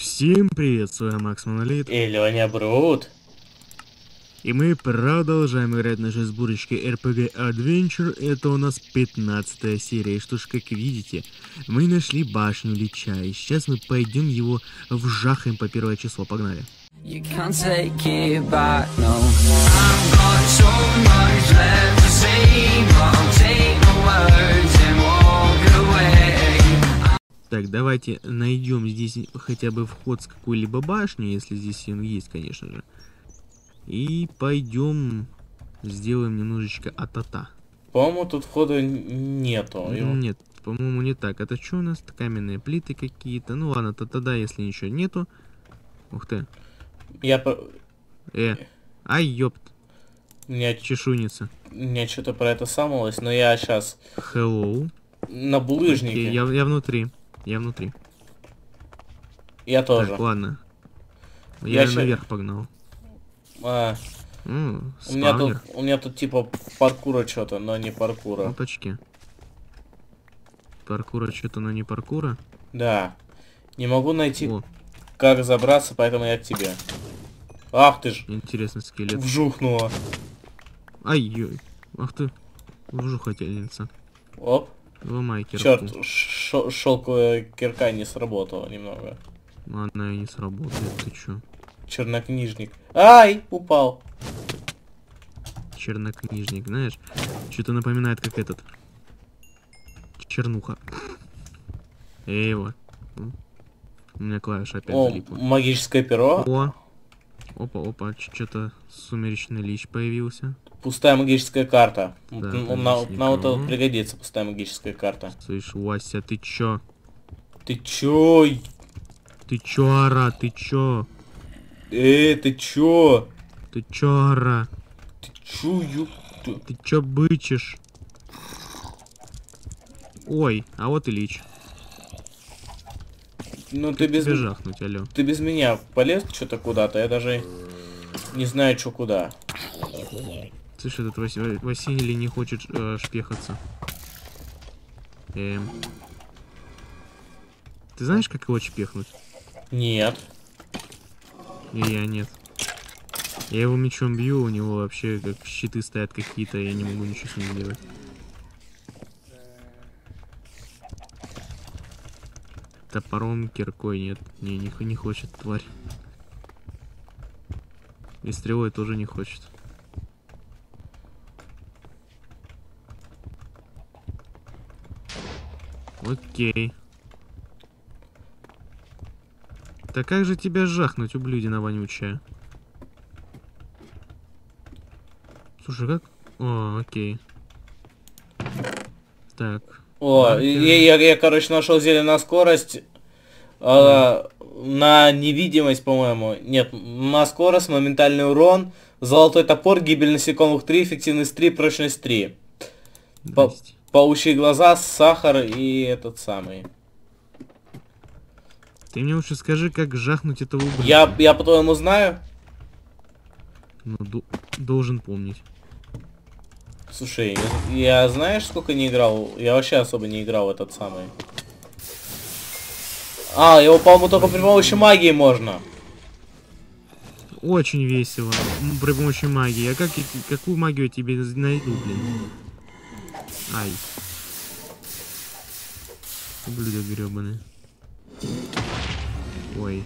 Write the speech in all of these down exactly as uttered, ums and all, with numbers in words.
Всем привет, с вами Макс Монолит. И Леня Брут. И мы продолжаем играть наши сборочки эр пи джи Adventure. Это у нас пятнадцатая серия. И что ж, как видите, мы нашли башню Лича. И сейчас мы пойдем его вжахаем по первое число. Погнали. Так, давайте найдем здесь хотя бы вход с какой-либо башни, если здесь он есть, конечно же. И пойдем сделаем немножечко атата. По-моему, тут входа нету. Нет, по-моему, не так. Это что у нас? Каменные плиты какие-то. Ну ладно, то тогда, если ничего нету. Ух ты. Я по... Э, ай, ёпт. Мне... Чешуйница. Мне что-то про это самолось, но я сейчас... Hello. На булыжнике. Okay, я, я внутри. Я внутри. Я тоже. Так, ладно. Я, я наверх ща... погнал. А, М, у, меня тут, у меня тут типа паркура что-то, но не паркура. Опачки. Паркура что-то, но не паркура? Да. Не могу найти, О. как забраться, поэтому я к тебе. Ах ты ж. Интересный скелет. Вжухнула. Ай-ой. Ах ты. Вжухательница. Оп. Ломай кирку. Черт, шелковая кирка не сработала немного. Она и не сработает, ты чё? Чернокнижник. Ай, упал. Чернокнижник, знаешь, что-то напоминает как этот. Чернуха. Эй, его. У меня клавиша опять О, залипла. Магическое перо. О. Опа, опа, что-то сумеречный лич появился. Пустая магическая карта. Да, нам нам это пригодится, пустая магическая карта. Слышь, Вася, ты чё? Ты чё? Ты чё, ара, ты чё? Эй, ты чё? Ты чё, ара? Ты чё, ё... Ты чё бычишь? Ой, а вот и лич. Ну как ты без... жахнуть, алё. Ты без меня полез что-то куда-то, я даже не знаю, что куда. Слышь, этот Вас... Василий не хочет э, шпехаться. Эм. Ты знаешь, как его чпехнуть? Нет. И я нет. Я его мечом бью, у него вообще как щиты стоят какие-то, я не могу ничего с ним делать. Топором, киркой нет. Не, не, не хочет, тварь. И стрелой тоже не хочет. Окей. Так как же тебя жахнуть, ублюдина вонючая? Слушай, как? О, окей. Так. О, я, я, я, короче, нашел зелье на скорость. А, на невидимость, по-моему. Нет, на скорость, моментальный урон. Золотой топор, гибель насекомых три, эффективность три, прочность три. По, паучьи глаза, сахар и этот самый. Ты мне лучше скажи, как жахнуть этого ублюдка. Я, я по-твоему знаю? Ну, должен помнить. Слушай, я, я знаешь, сколько не играл? Я вообще особо не играл в этот самый. А, его, по-моему, только при помощи магии можно. Очень весело. При помощи магии. А как, какую магию я тебе найду, блин? Ай. Ублюдок гребаный. Ой.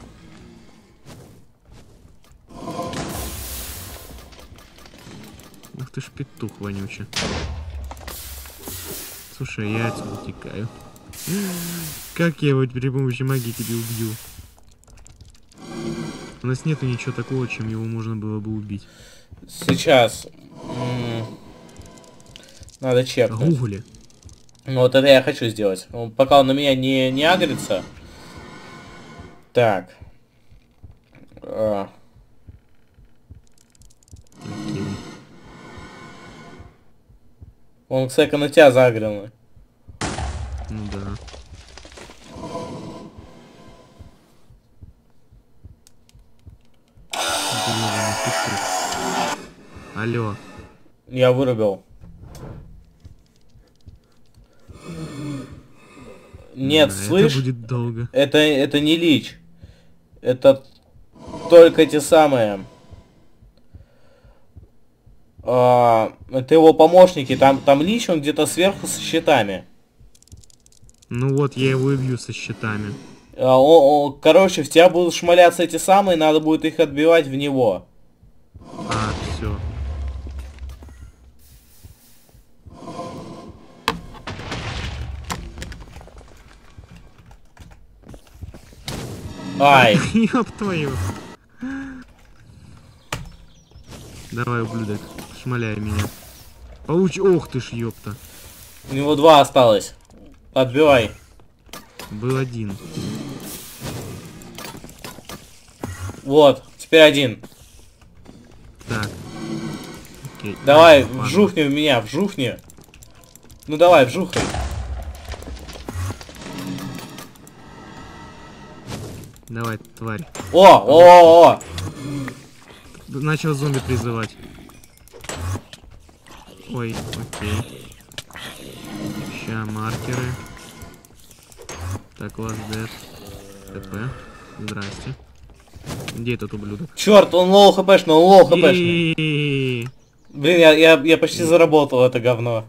Ух ты ж петух вонючий. Слушай, я отсюда утекаю. Как я его при помощи магии тебе убью? У нас нету ничего такого, чем его можно было бы убить. Сейчас. М-м надо чекнуть. Гугли. Ну, вот это я хочу сделать. Пока он на меня не, не агрится. Так. А. Окей. Он, кстати, на тебя загрел. Ну да. Алло. Я вырубил. Нет, да, слышь? Это будет долго. Это, это не лич. Это только те самые. А, это его помощники. Там, там Лич, он где-то сверху со щитами. Ну вот, я его и бью со щитами. А, о, о, короче, в тебя будут шмаляться эти самые, надо будет их отбивать в него. А, все. Ай. Ёб твою. Давай, ублюдок, шмаляй меня. Получи... Ох ты ж, ёпта. У него два осталось. Отбивай. Был один. Вот, теперь один. Так. Окей. Давай, А, ладно. вжухни в меня, вжухни. Ну давай, вжухай. Давай, тварь. О, о, о, о. Начал зомби призывать. Ой, окей. Ща, маркеры. Так, лast dead. ТП. Здрасте. Где этот ублюдок? Черт, он лоу хпшный, он лоу хпшный. И- Блин, я, я, я почти заработал это говно.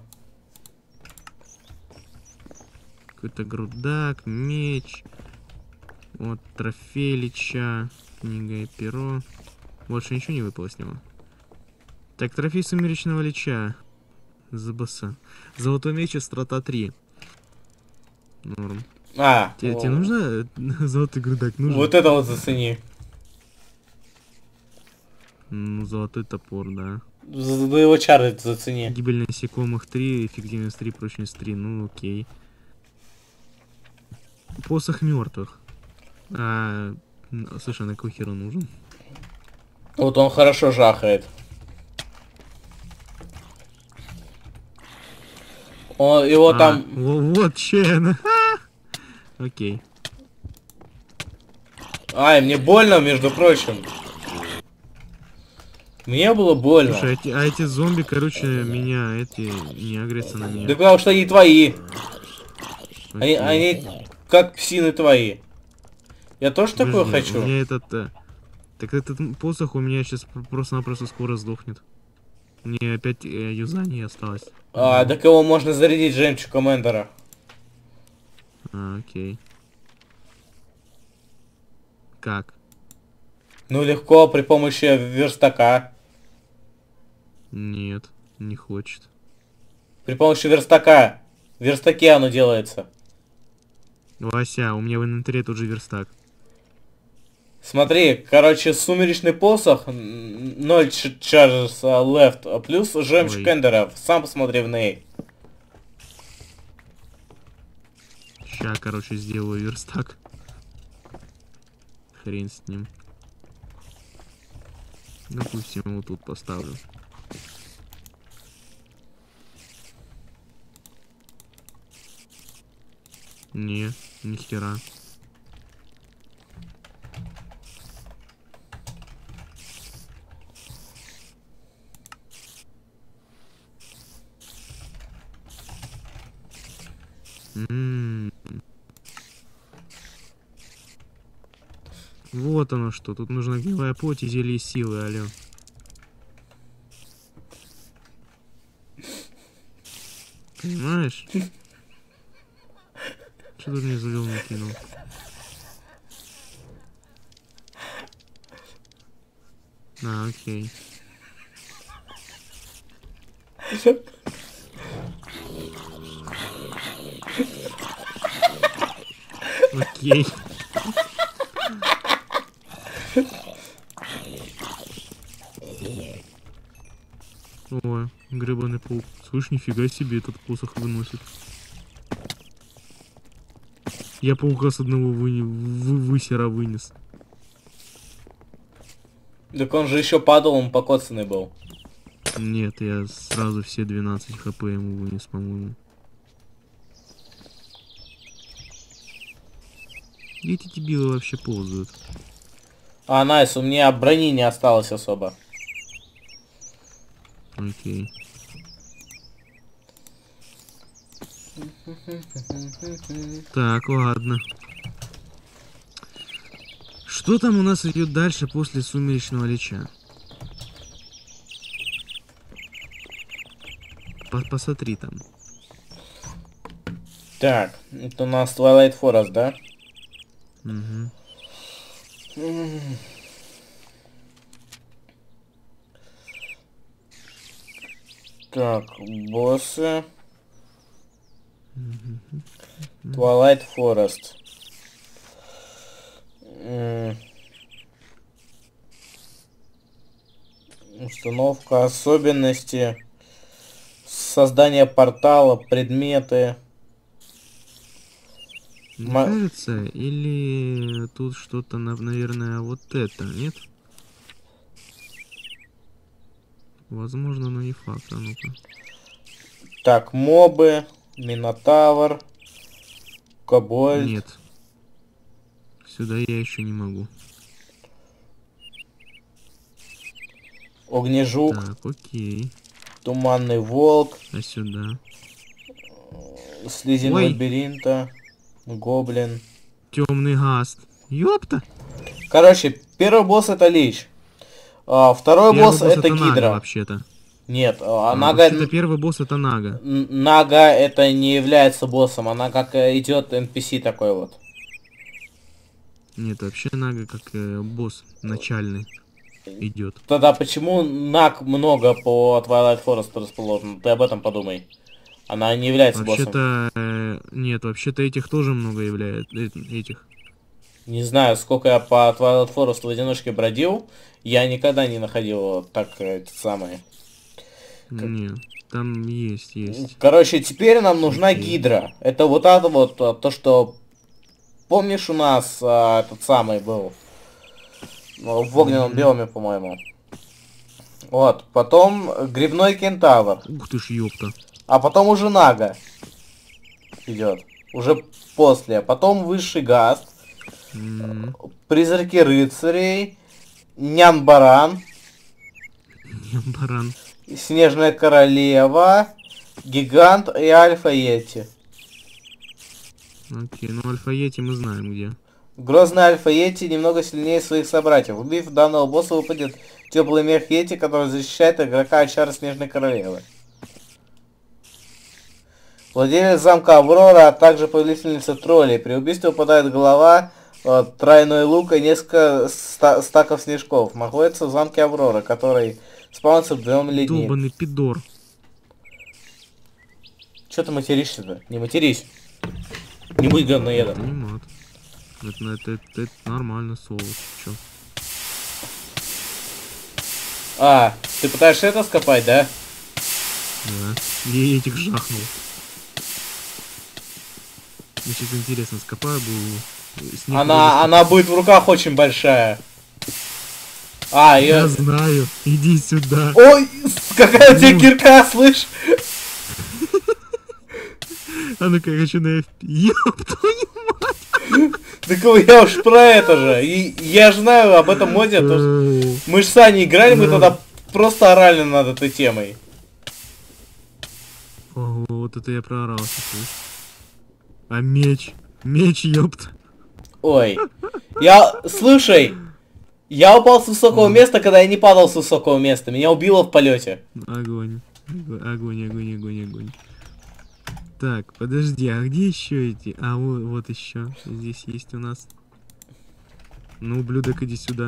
Какой-то грудак, меч. Вот, трофей Лича. Книга и перо. Больше ничего не выпало с него. Так, трофей сумеречного Лича. ЗБС. Золотой меч и страта три. Норм. А, Тебе, о, тебе нужно золотой грудак? Нужен? вот это вот зацени. Ну, золотой топор, да. За- Да его чары зацени. Гибель насекомых три, эффективность три, прочность три. Ну, окей. Посох мертвых. А, н- слушай, а на какой хер он нужен? Вот он хорошо жахает. Он, его А, там... во- вот чен. Окей. Ай, мне больно, между прочим. Мне было больно. Слушай, а эти, а эти зомби, короче, меня, эти, не агрятся на меня. Да потому что они твои. Они, Окей. они как псины твои. Я тоже такое Подожди, хочу. У меня этот... э, Так этот посох у меня сейчас просто-напросто скоро сдохнет. Мне опять э, юзание осталось. А, так его можно зарядить жемчугом Эндера. А, окей. Как? Ну легко, при помощи верстака. Нет, не хочет. При помощи верстака. В верстаке оно делается. Вася, у меня в инвентаре тут же верстак. Смотри, короче, сумеречный посох, ноль charges left, плюс жемчуг Ой. Эндера. Сам посмотри в ней. Ща, короче, сделаю верстак. Хрен с ним. Допустим, вот тут поставлю. Не, ни хера. М. Вот оно что. Тут нужна гнилая плоть и зелье силы, алё. Понимаешь? Что ты мне залил накинул? А, окей. Окей. О, гребаный паук. Слышь, нифига себе этот посох выносит. Я паука с одного выне... вы... высера вынес. Так он же еще падал, он покоцанный был. Нет, я сразу все двенадцать хп ему вынес, по-моему. Где эти дебилы вообще ползают? А, найс, у меня брони не осталось особо. Окей. Так, ладно. Что там у нас идет дальше после Сумеречного Лича? По Посмотри там. Так, это у нас Twilight Forest, да? Угу. Так, боссы. Twilight Forest. М. Установка, особенности. Создание портала, предметы. Мне Ма- кажется, или тут что-то, нав- наверное, вот это, нет? Возможно, но не факт. А ну-ка. Так, мобы, Минотавр, Кобальт. Нет. Сюда я еще не могу. Огнежук, Так, окей. Туманный волк, А сюда? Слизень Ой. лабиринта, Гоблин. Темный гаст. Ёпта! Короче, первый босс это Лич. А, второй Первый босс, это Нага, Гидра. вообще-то. Нет, а, А, Нага... вообще-то первый босс это Нага. Н- Нага это не является боссом, она как э, идет эн пи си такой вот. Нет, вообще Нага как э, босс начальный идет. Тогда почему Наг много по Twilight Forest расположено? Ты об этом подумай. Она не является боссом. Вообще-то э, нет, вообще-то этих тоже много является. э, Этих. Не знаю, сколько я по Twilight Forest в одиночке бродил, я никогда не находил так э, эти самые. Не, там есть, есть. Короче, теперь нам нужна Окей. Гидра. Это вот это вот а, то, что... Помнишь, у нас а, этот самый был? Ну, в огненном Мгм. биоме, по-моему. Вот, потом грибной кентавр. Ух ты ж, ёпта. А потом уже Нага идет. Уже после. Потом высший гаст. М, Призраки рыцарей. Нян-баран. Баран. Снежная королева. Гигант и Альфа Йети. Окей, ну Альфа-Йети мы знаем где. Грозный Альфа Йети немного сильнее своих собратьев. Убив данного босса, выпадет теплый мех Йети, который защищает игрока от чар Снежной королевы. Владелец замка Аврора, а также повелительница троллей. При убийстве упадает голова, э, тройной лук и несколько ста стаков снежков. Находится в замке Аврора, который спавнится в биоме ледник. Долбаный пидор. Че ты материшься-то? Не матерись. Не будь говноедом. Это не мат. Это, это, это, это нормально, сволочь. Чё? А, ты пытаешься это скопать, да? Да. Я этих жахнул. Мне сейчас интересно, скопаю буду. Снег Она, вроде- она будет в руках очень большая. А, Я ее... знаю. Иди сюда. Ой, с- какая у тебя Ну. кирка, слышь? А ну-ка, я хочу на эф пи. Ёб твою мать. Так я уж про это же. И я же знаю об этом моде. то, что- Э, Мы ж с Аней играли, мы Да. тогда просто орали над этой темой. Ого, вот это я проорался, слышь. А меч? Меч, ёпт. Ой. Я... Слушай. Я упал с высокого места, когда я не падал с высокого места. Меня убило в полете. Огонь. Огонь, огонь, огонь, огонь, огонь. Так, подожди, а где еще эти? А, вот, вот еще. Здесь есть у нас. Ну, ублюдок, иди сюда.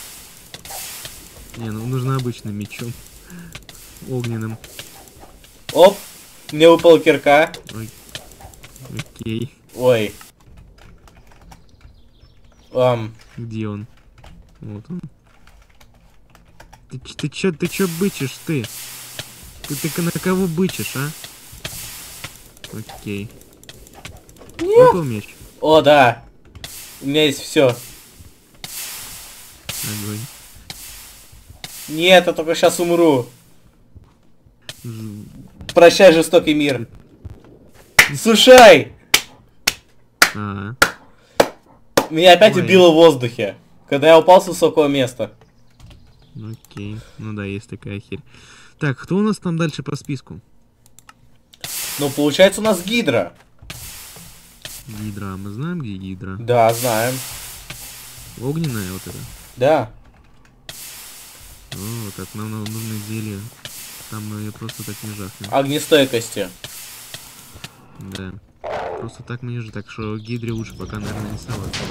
Не, ну нужно обычным мечом. Огненным. Оп. Мне выпала кирка. Ой. Окей. Ой. Ам. Где он? Вот он. Ты, ч- ты чё, ты чё бычишь, ты? Ты, ты на кого бычишь, а? Окей. Выпал меч? О, да. У меня есть все. Огонь. Нет, я только сейчас умру. Ж- Прощай, жестокий мир. Слушай! А, Меня опять Ой. убило в воздухе, когда я упал с высокого места. окей. Ну да, есть такая херь. Так, кто у нас там дальше по списку? Ну, получается, у нас Гидра. Гидра. Мы знаем, где Гидра? Да, знаем. Огненная вот эта. Да. О, так нам нужно зелье. Там мы ее просто так не жахнем. Огнестойкости. Да. Просто так мы не же, так что гидре лучше пока, наверное, не соваться.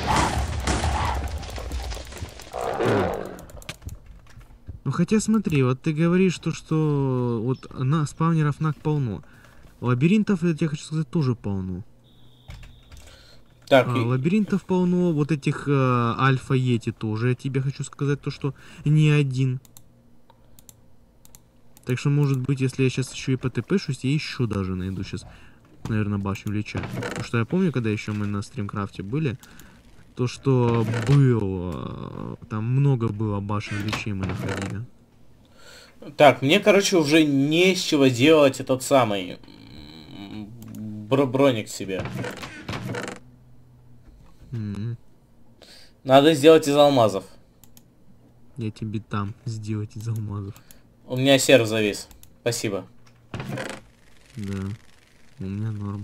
Так. Ну хотя смотри, вот ты говоришь, что, что вот на спавнеров наг полно. Лабиринтов, я тебе хочу сказать, тоже полно. Так, А, и... лабиринтов полно, вот этих э, альфа-ети тоже. Я тебе хочу сказать то, что не один. Так что, может быть, если я сейчас еще и по ТП-шусь, я еще даже найду сейчас, наверное, башню Лича. Потому что я помню, когда еще мы на стримкрафте были, то, что было, там много было башен Личей мы находили. Так, мне, короче, уже не с чего делать этот самый бро броник себе. Mm-hmm. Надо сделать из алмазов. Я тебе там сделать из алмазов. У меня серв завис. Спасибо. Да, у меня норм.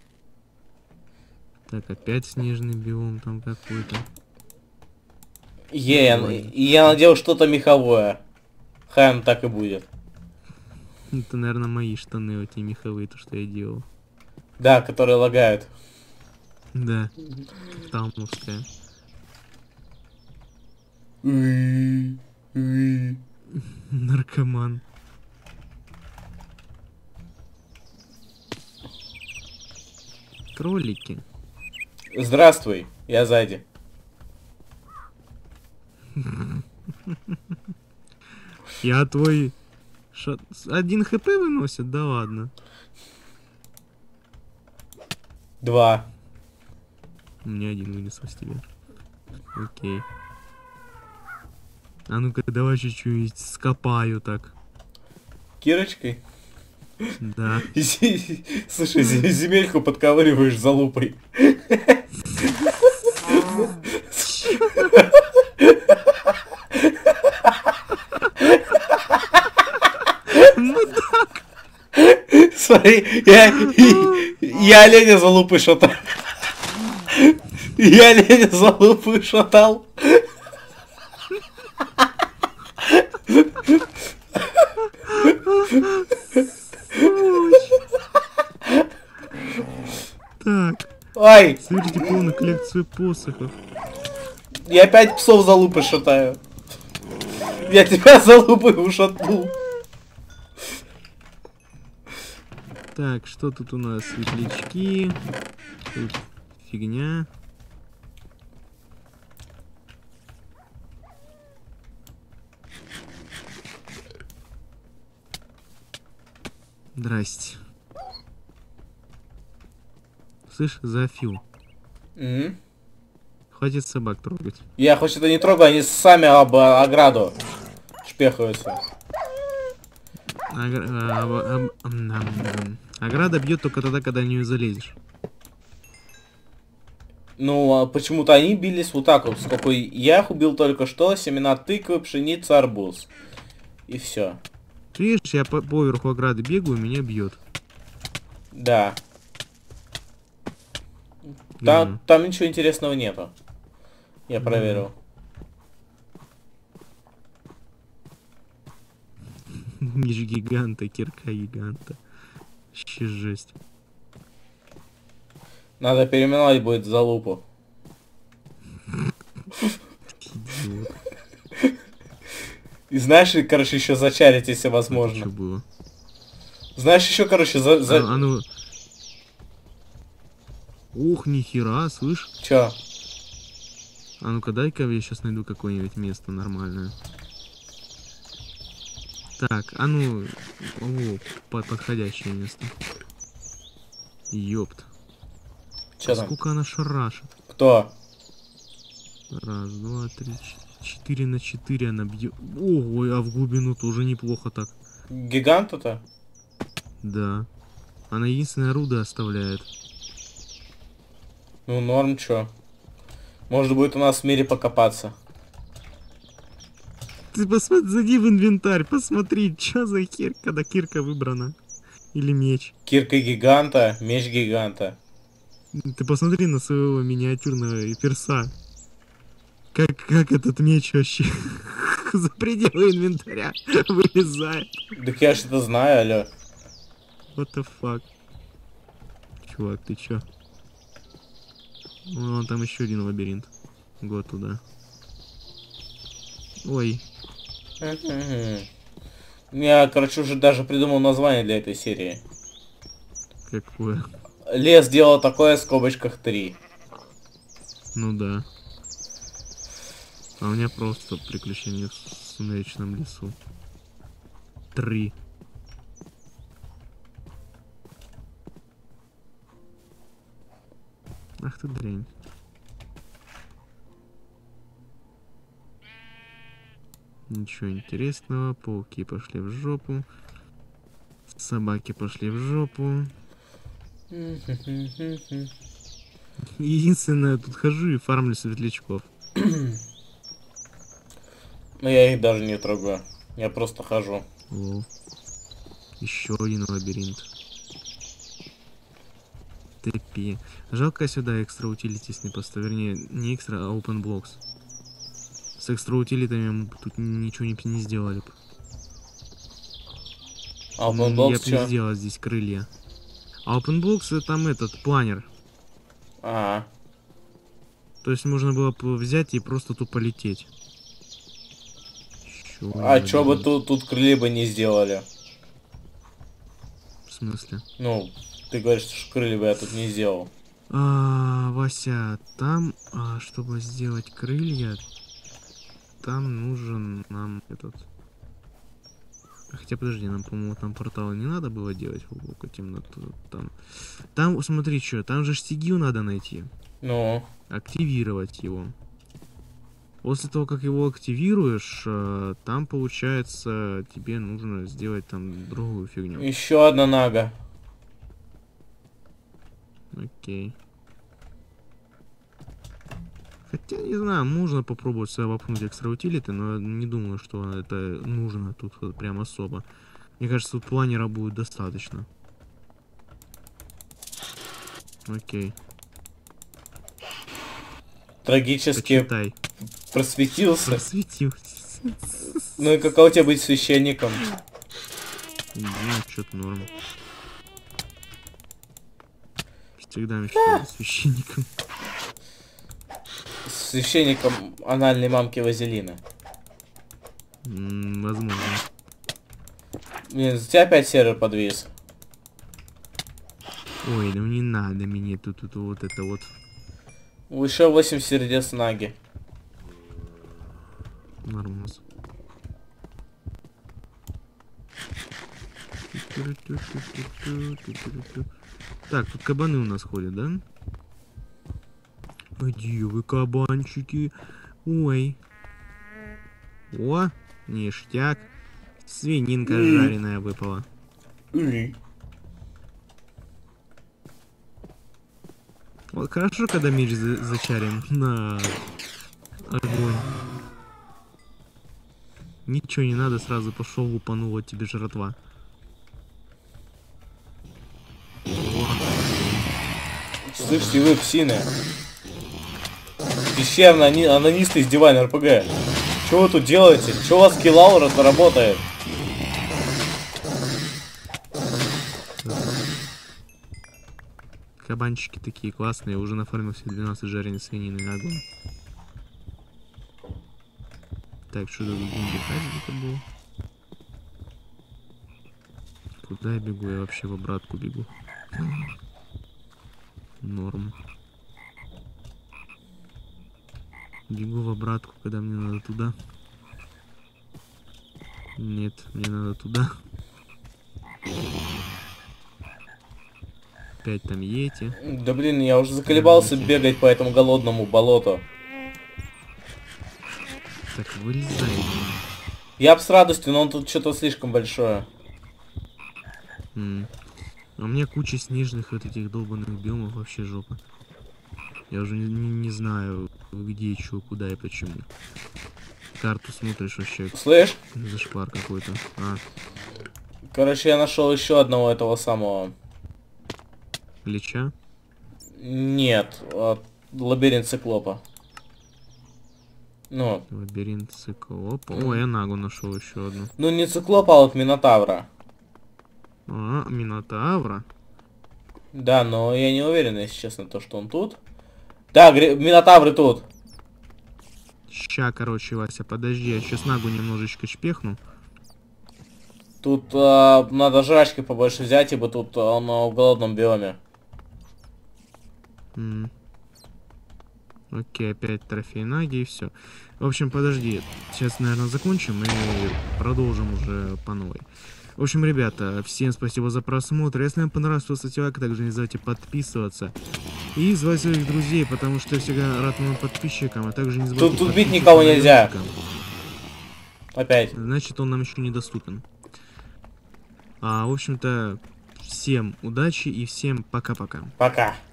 Так, опять снежный биом там какой-то. Е, я, я надел что-то меховое. Хай он так и будет. Это, наверное, мои штаны, вот эти меховые, то, что я делал. Да, которые лагают. Да, талмовская. Наркоман. Кролики. Здравствуй, я сзади. Я твой... Ша... Один хп выносит? Да ладно. Два. У меня один вынесла с тебя. Окей. А ну-ка, давай чуть-чуть скопаю так. Кирочкой? Да. Слушай, земельку подковыриваешь залупой. Мудак! Смотри, я, я оленя залупой шатал. Я оленя залупой шатал. Так. Ай! Соберите полную коллекцию посохов. Я опять псов залупой шатаю. Я тебя залупой ушатнул. Так, что тут у нас? Светлячки. Тут фигня. Здрасте. Слышь, Зафил. Mm-hmm. Хватит собак трогать. Я хоть это не трогаю, они сами об ограду шпехаются. Агр... а, а, а, Ограда бьет только тогда, когда в нее залезешь. Ну, а почему-то они бились вот так вот. Сколько я их убил только что. Семена тыквы, пшеница, арбуз. И все. Ты видишь, я по поверху ограды бегаю, меня бьет. Да. Там, mm. там ничего интересного нету. Я mm. проверил. Меч гиганта, кирка гиганта. Вообще жесть. Надо переименовать будет за лупу. И знаешь, короче, еще зачарить, если возможно. Что было? Знаешь, еще, короче, за... за... А, а ну... Ух, нихера, слышь? Чё? А ну-ка, дай-ка я сейчас найду какое-нибудь место нормальное. Так, а ну... О, под подходящее место. Ёпт. Чё а там? Сколько она шарашит? Кто? Раз, два, три, четыре на четыре она бьет. Ого, а в глубину тоже неплохо так. Гигант-то? Да. Она единственное руды оставляет. Ну, норм, чё. Может будет у нас в мире покопаться. Ты посмотри, зайди в инвентарь, посмотри, что за херь, когда кирка выбрана. Или меч. Кирка гиганта, меч гиганта. Ты посмотри на своего миниатюрного перса. Как, как этот меч вообще за пределы инвентаря вылезает? Так я ж это знаю, алё. What the fuck? Чувак, ты чё? Вон там еще один лабиринт. Год туда. Ой. Я, короче, уже даже придумал название для этой серии. Какое? Лес делал такое, в скобочках три. Ну да. А у меня просто приключения в сумеречном лесу. Три. Ах ты дрянь. Ничего интересного. Пауки пошли в жопу. Собаки пошли в жопу. Единственное, тут хожу и фармлю светлячков. Но я их даже не трогаю. Я просто хожу. О, еще один лабиринт. Тепи. Жалко, сюда экстра утилитис не поставил. Вернее, не экстра, а open blocks. С экстра утилитами мы тут ничего не, не сделали бы. А open Я blocks бы не чё? сделал здесь крылья. А open blocks это там этот планер. Ага. То есть можно было бы взять и просто тупо лететь. Чё А надо чё бы делать? тут, тут крылья бы не сделали? В смысле? Ну, ты говоришь, что крылья бы я тут не сделал. А, Вася, там, а, чтобы сделать крылья, там нужен нам этот... Хотя подожди, нам, по-моему, там портала не надо было делать в глубокую темноту. Там, там, смотри, что, там же стигию надо найти. Ну. Активировать его. После того, как его активируешь, э, там, получается, тебе нужно сделать там другую фигню. Еще одна нага. Окей. Хотя, не знаю, можно попробовать себя вопнуть экстра утилиты, но не думаю, что это нужно тут вот прям особо. Мне кажется, тут планера будет достаточно. Окей. Трагически Почитай. просветился. Просветил. Ну и каково тебе быть священником? Ну, что-то норм. Всегда мечтал быть священником. Священником анальной мамки Вазелина. М, возможно. Блин, за тебя опять сервер подвис. Ой, ну не надо мне тут, тут вот это вот. Еще восемь сердец наги. Нормас. Так, тут кабаны у нас ходят, да? Где вы, кабанчики? Ой. О, ништяк. Свининка М. жареная выпала. Ули. Вот хорошо, когда меч за зачарен на огонь. Ничего не надо, сразу пошел, лупанул, вот тебе жратва. Слышите вы, псины? Пещерный ани анонисты из Divine эр пи джи. Что вы тут делаете? Что у вас скиллаура-то работает? Кабанчики такие классные, уже нафармил все двенадцать жареной свинины на огонь. Так, что тут где-то было? Куда я бегу? Я вообще в обратку бегу. Норм. Бегу в обратку, когда мне надо туда. Нет, мне надо туда. Опять там йети. Да блин, я уже заколебался Йети. бегать по этому голодному болоту. Так, вылезай. Я б с радостью, но он тут что-то слишком большое. М. А у меня куча снежных вот этих долбанных биомов, вообще жопа. Я уже не, не- не знаю, где, что, куда и почему. Карту смотришь, вообще Слышь? зашквар какой-то. А, Короче, я нашел еще одного этого самого. Лича? Нет, а, лабиринт циклопа. Ну. Лабиринт циклопа. О, я Нагу нашел еще одну. Ну не циклопа, а вот Минотавра. А, Минотавра. Да, но я не уверен, если честно, то, что он тут. Да, гри... Минотавры тут. Ща, короче, Вася, подожди, я сейчас Нагу немножечко шпехну. Тут э, надо жрачки побольше взять, ибо тут он э, в голодном биоме. М. Окей, опять трофей Наги и все. В общем, подожди, сейчас, наверное, закончим и продолжим уже по новой. В общем, ребята, всем спасибо за просмотр. Если вам понравилось, то ставьте лайк, также не забывайте подписываться. И звать своих друзей, потому что я всегда рад новым подписчикам, а также не забывайте... Тут, тут бить никого нельзя. Опять. Значит, он нам еще недоступен. А, в общем-то, всем удачи и всем пока-пока. Пока.